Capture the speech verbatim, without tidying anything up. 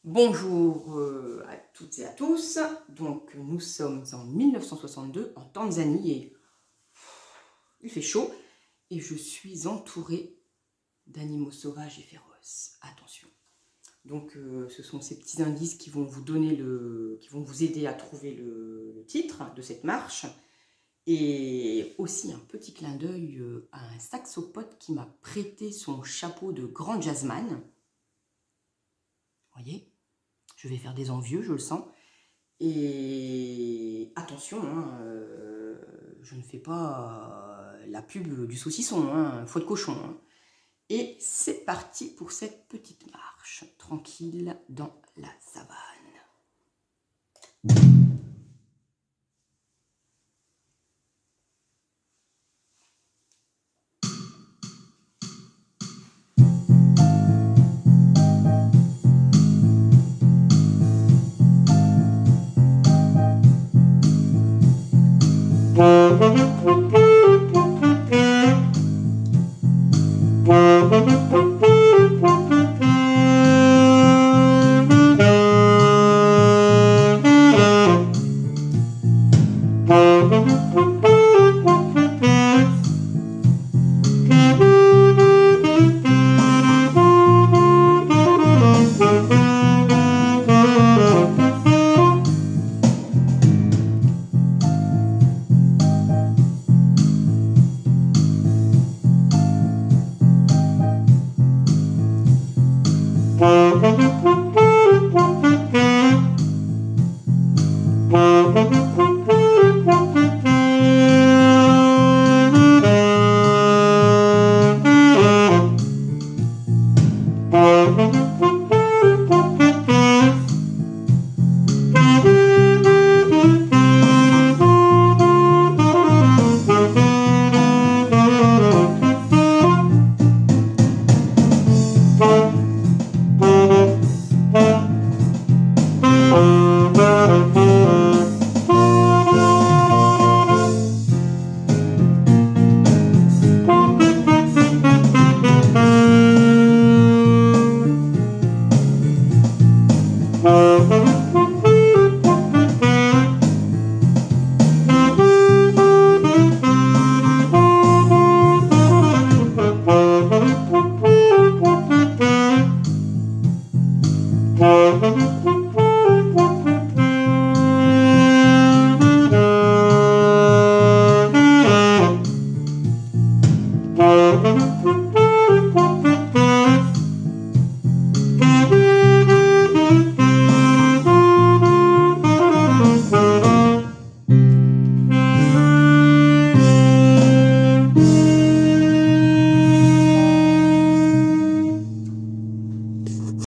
Bonjour euh, à toutes et à tous. Donc nous sommes en mille neuf cent soixante-deux en Tanzanie et il fait chaud et je suis entourée d'animaux sauvages et féroces. Attention. Donc euh, ce sont ces petits indices qui vont vous donner le, qui vont vous aider à trouver le, le titre de cette marche. Et aussi un petit clin d'œil à un saxopote qui m'a prêté son chapeau de grand jazzman. Vous voyez ? Je vais faire des envieux, je le sens. Et attention, hein, euh, je ne fais pas euh, la pub du saucisson, hein, foi de cochon. Hein. Et c'est parti pour cette petite marche, tranquille dans la savane.